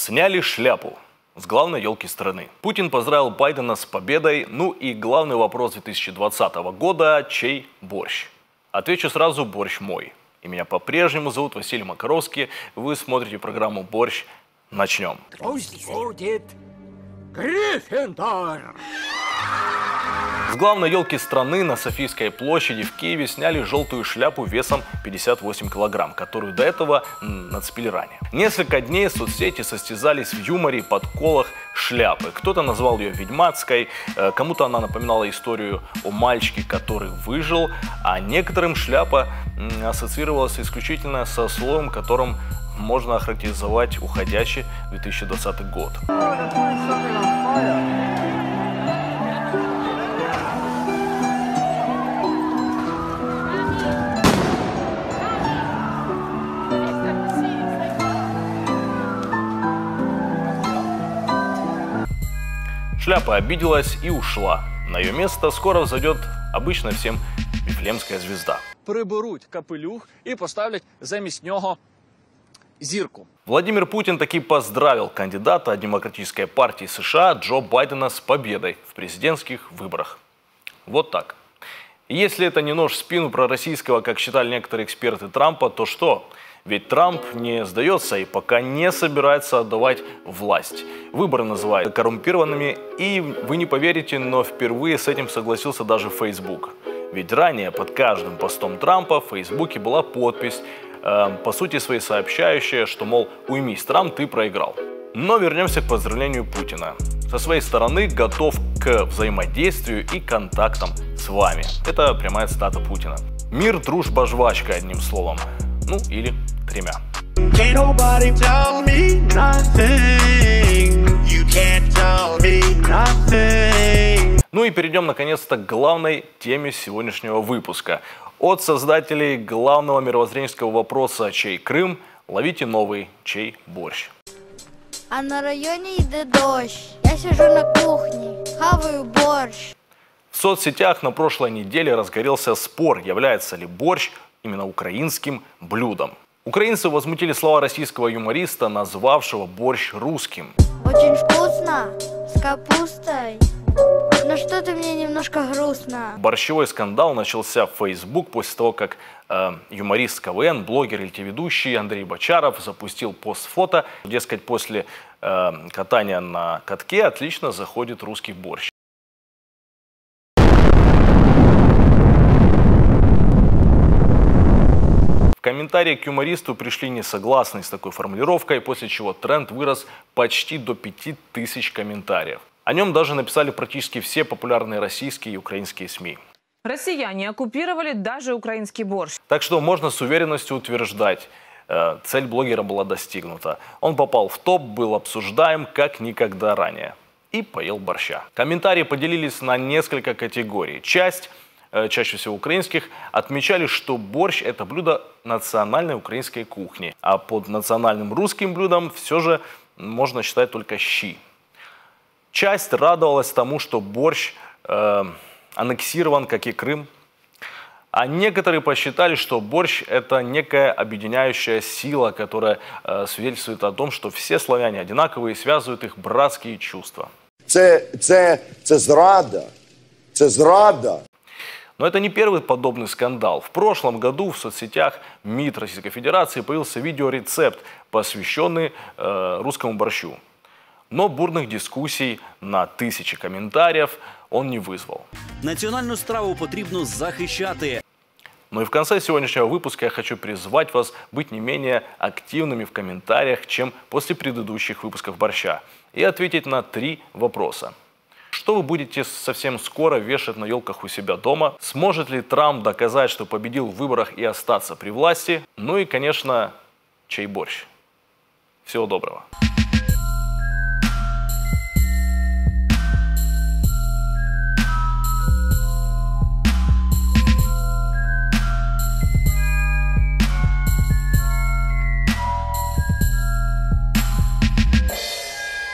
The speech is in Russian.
Сняли шляпу с главной елки страны. Путин поздравил Байдена с победой. Ну и главный вопрос 2020 года – чей борщ? Отвечу сразу – борщ мой. И меня по-прежнему зовут Василий Макаровский. Вы смотрите программу «Борщ». Начнем. Пусть будет Гриффиндор. С главной елки страны на Софийской площади в Киеве сняли желтую шляпу весом 58 килограмм, которую до этого нацепили ранее. Несколько дней соцсети состязались в юморе и подколах шляпы. Кто-то назвал ее ведьмацкой, кому-то она напоминала историю о мальчике, который выжил, а некоторым шляпа ассоциировалась исключительно со словом, которым можно охарактеризовать уходящий 2020 год. Шляпа обиделась и ушла. На ее место скоро взойдет обычно всем вифлеемська звезда. Приберуть капелюх і поставлять замість нього зірку. Владимир Путин таки поздравил кандидата от Демократической партии США Джо Байдена с победой в президентских выборах. Вот так. И если это не нож в спину пророссийского, как считали некоторые эксперты, Трампа, то что? Ведь Трамп не сдается и пока не собирается отдавать власть. Выборы называют коррумпированными, и вы не поверите, но впервые с этим согласился даже Facebook. Ведь ранее под каждым постом Трампа в Фейсбуке была подпись, по сути своей сообщающая, что, мол, уймись, Трамп, ты проиграл. Но вернемся к поздравлению Путина. Со своей стороны готов к взаимодействию и контактам с вами. Это прямая цитата Путина. Мир, дружба, жвачка, одним словом. Ну или тремя. Ну и перейдем наконец-то к главной теме сегодняшнего выпуска. От создателей главного мировоззренческого вопроса «Чей Крым?» ловите новый «Чей борщ?». А на районе идет дождь. Я сижу на кухне, хаваю борщ. В соцсетях на прошлой неделе разгорелся спор, является ли борщ именно украинским блюдом. Украинцы возмутили слова российского юмориста, назвавшего борщ русским. Очень вкусно, с капустой, но что-то мне немножко грустно. Борщевой скандал начался в Facebook после того, как юморист КВН, блогер и телеведущий Андрей Бочаров запустил пост-фото. Дескать, после катания на катке отлично заходит русский борщ. В комментарии к юмористу пришли несогласные с такой формулировкой, после чего тренд вырос почти до 5000 комментариев. О нем даже написали практически все популярные российские и украинские СМИ. Россияне оккупировали даже украинский борщ. Так что можно с уверенностью утверждать, цель блогера была достигнута. Он попал в топ, был обсуждаем как никогда ранее. И поел борща. Комментарии поделились на несколько категорий. Часть, чаще всего украинских, отмечали, что борщ – это блюдо национальной украинской кухни. А под национальным русским блюдом все же можно считать только щи. Часть радовалась тому, что борщ аннексирован, как и Крым. А некоторые посчитали, что борщ – это некая объединяющая сила, которая свидетельствует о том, что все славяне одинаковые и связывают их братские чувства. Це зрада. Це зрада. Но это не первый подобный скандал. В прошлом году в соцсетях МИД Российской Федерации появился видеорецепт, посвященный русскому борщу. Но бурных дискуссий на тысячи комментариев он не вызвал. Національну страву потрібно захищати. Ну и в конце сегодняшнего выпуска я хочу призвать вас быть не менее активными в комментариях, чем после предыдущих выпусков борща, и ответить на 3 вопроса. Что вы будете совсем скоро вешать на елках у себя дома? Сможет ли Трамп доказать, что победил в выборах и остаться при власти? Ну и, конечно, чей борщ? Всего доброго.